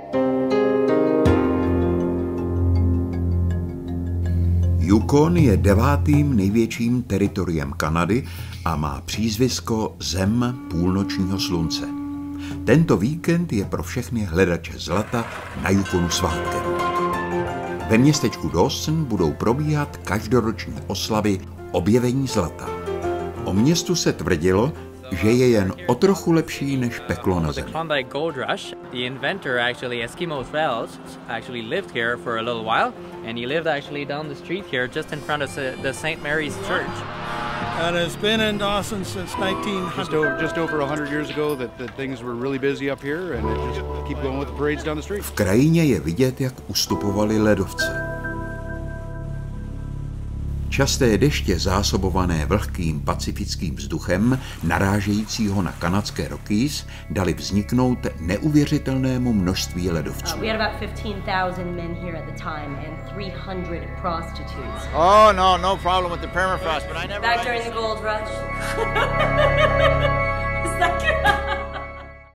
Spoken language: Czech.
Yukon je 9. největším teritoriem Kanady a má přízvisko Zem půlnočního slunce. Tento víkend je pro všechny hledače zlata na Yukonu svátkem. Ve městečku Dawson budou probíhat každoroční oslavy objevení zlata. O městu se tvrdilo, že je jen o trochu lepší než peklo na zemi. Klondike Gold Rush, the inventor actually Eskimo Wells actually lived here for a little while, and he lived actually down the street here just in front of the St. Mary's Church. And it's been in Dawson since 1900. Just over 100 years ago that things were really busy up here, and it just keep going with the parades down the street. V krajině je vidět, jak ustupovali ledovce. Časté deště zásobované vlhkým pacifickým vzduchem, narážejícího na kanadské Rockies, dali vzniknout neuvěřitelnému množství ledovců. We had about 15,000 men here at the time and 300 prostitutes. Oh no problem with the permafrost, but I never. Back during the gold rush.